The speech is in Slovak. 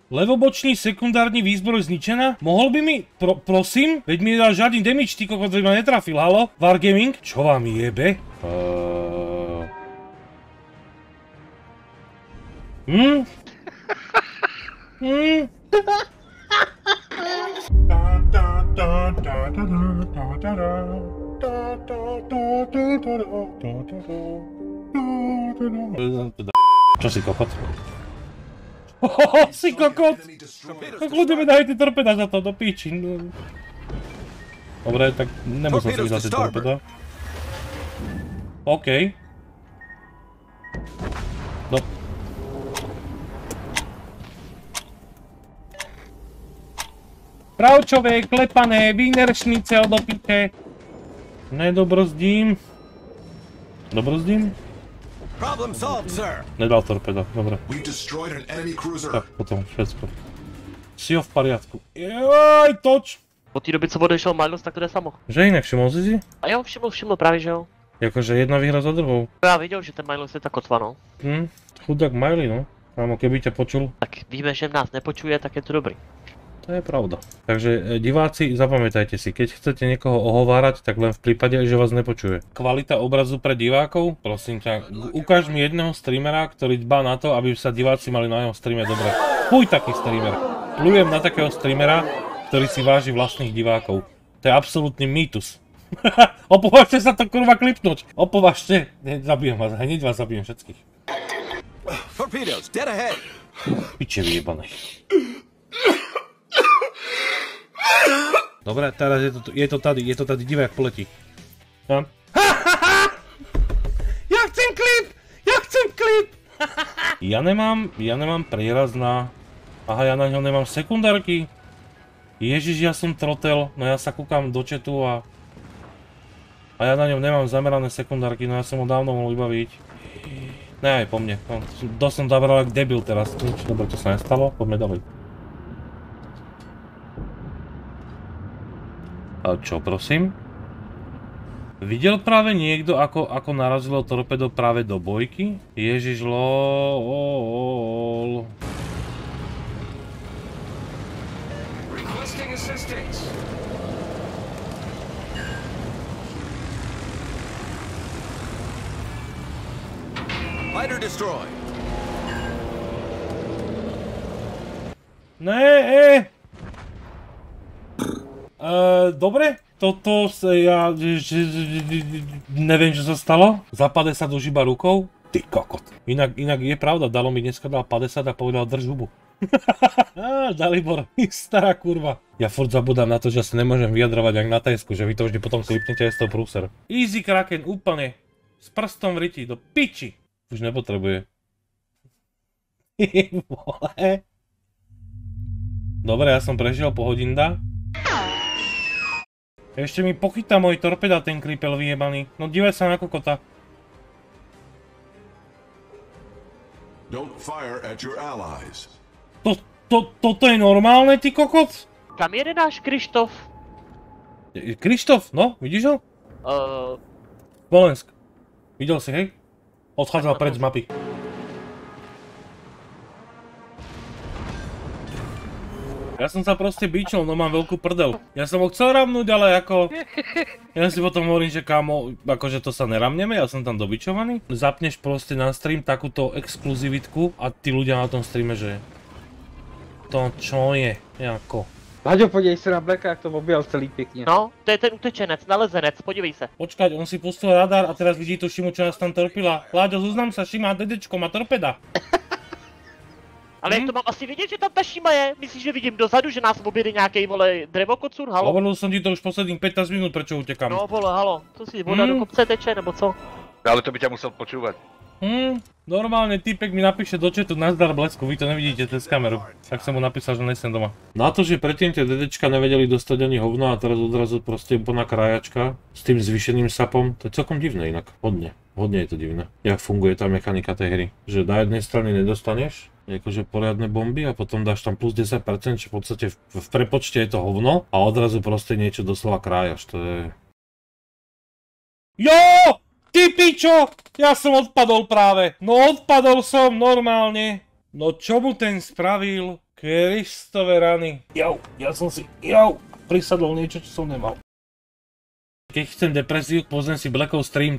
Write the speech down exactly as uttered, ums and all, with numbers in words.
Levobočný sekundárny výzbroj zničená? Mohol by mi, pro, prosím? Veď mi nedal žiadny damage, ty kokot, veď ma netrafil, halo? Wargaming? Čo vám jebe? Uh... Hm? Hm? Čo si kokot? Hohoho, si kokot! Tak ľudia mi dajte torpeda za to, do píči. Dobre, tak nemusím si vydať torpeda. OK. No. Pravčové, klepané, výneršnice od opite. Nedobrozdím. Dobrozdím? Nedal torpeda, dobre. Tak, potom všetko. Si ho v poriadku. Joj, toč! Po té době, co odešel Miles, tak to jde samo. Že jinak, všimol jsi si? A jo, všiml, všiml právě, že jo. Jakože jedna výhra za druhou. Já viděl, že ten Miles je ta kotva, no. Hm, chudák Miley, no. Kámo, keby ťa počul. Tak víme, že nás nepočuje, tak je to dobrý. To je pravda. Takže diváci, zapamätajte si, keď chcete niekoho ohovárať, tak len v prípade, že vás nepočuje. Kvalita obrazu pre divákov? Prosím ťa, ukáž mi jedného streamera, ktorý dbá na to, aby sa diváci mali na jeho streame dobre. Fuj, taký streamer. Plujem na takého streamera, ktorý si váži vlastných divákov. To je absolútny mýtus. Opovažte sa to kurva klipnúť. Opovažte. Zabijem vás, hneď vás zabijem všetkých. Piče vyjebané. Dobre, teraz je to, je to tady, je to tady, divák poletí. Ja? Ja chcem klip! Ja chcem klip! Ja nemám, ja nemám prieraz na... Aha, ja na ňo nemám sekundárky. Ježiš, ja som trotel, no ja sa kúkam do chatu a... A ja na ňom nemám zamerané sekundárky, no ja som ho dávno mohol vybaviť. Ne, aj po mne, no, dosť som zabral jak debil teraz, nič, dobre, to sa nestalo, poďme ďalej. A čo, prosím? Videl práve niekto, ako, ako narazilo torpedo práve do bojky? Ježiš, lol. Ne, e! Uh, dobre, toto sa ja... neviem, čo sa stalo. Zapade sa do žiba rukou. Ty kokot. Inak, inak je pravda, Dalo mi dneska dal päťdesiat a povedal drž hubu. Á, Dalibor, stará kurva. Ja furt zabudám na to, že sa nemôžem vyjadrovať jak na Tajsku, že vy to vždy potom klipnete aj z toho prúser. Easy Kraken, úplne. S prstom v riti, do piči. Už nepotrebuje. Dobre, ja som prešiel po hodinda. Ešte mi pochytá môj torpeda, ten klipel vyjebaný. No divaj sa na kokota. To, to, toto je normálne, ty kokot? Kam jede náš Krištof? Krištof, no, vidíš ho? Uh... Smolensk. Videl si, hej? Odchádzal pred z mapy. Ja som sa proste bičol, no mám veľkú prdel. Ja som ho chcel ramnúť, ale ako... Ja si potom hovorím, že kámo, akože to sa neramneme, ja som tam dobičovaný. Zapneš proste na stream takúto exkluzivitku a tí ľudia na tom streame, že... To čo je, jako... Láďo, podívej sa na Blacka, jak to objel celý pěkně. No, to je ten utečenec, nalezenec, podívej se. Počkať, on si pustil radar a teraz vidí tu Šimu, čo nás tam torpila. Láďo, zoznam sa, Šima, dedečko, má torpeda. Ale jak to mám asi vidět, že tam ta Šima je? Myslíš, že vidím dozadu, že nás objede nějakej, vole, drevokocur, halo? Hovoril som ti to už posledných pätnásť minút, prečo utekám. No, vole, halo, to si voda do kopce teče, nebo co? Ale to by ťa musel počúvať. Hm, normálne týpek mi napíše do chatu nazdar Blesku, vy to nevidíte cez kameru. Tak som mu napísal, že nejsem doma. Na to, že predtým tie dedečka nevedeli dostať ani hovno a teraz odrazu proste plná krájačka s tým zvýšeným sapom, to je celkom divné inak, hodne. Hodne je to divné, jak funguje tá mechanika tej hry. Že na jednej strane nedostaneš akože poriadne bomby a potom dáš tam plus desať percent, čo v podstate v, v prepočte je to hovno a odrazu proste niečo doslova krájaš, to je... Jo! Ty pičo! Ja som odpadol práve. No odpadol som normálne. No čo mu ten spravil? Kristove rany. Jau, ja som si, jau, prisadol niečo, čo som nemal. Keď chcem depresiu, pozriem si Blackov stream.